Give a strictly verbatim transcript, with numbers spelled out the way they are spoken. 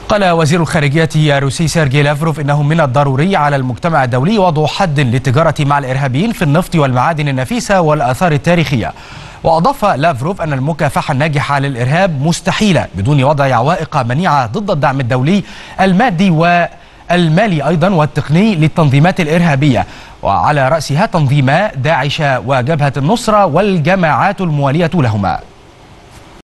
قال وزير الخارجية الروسي سيرجي لافروف إنه من الضروري على المجتمع الدولي وضع حد للتجارة مع الإرهابيين في النفط والمعادن النفيسة والآثار التاريخية. وأضاف لافروف أن المكافحة الناجحة للإرهاب مستحيلة بدون وضع عوائق منيعة ضد الدعم الدولي المادي والمالي أيضا والتقني للتنظيمات الإرهابية، وعلى رأسها تنظيما داعش وجبهة النصرة والجماعات الموالية لهما.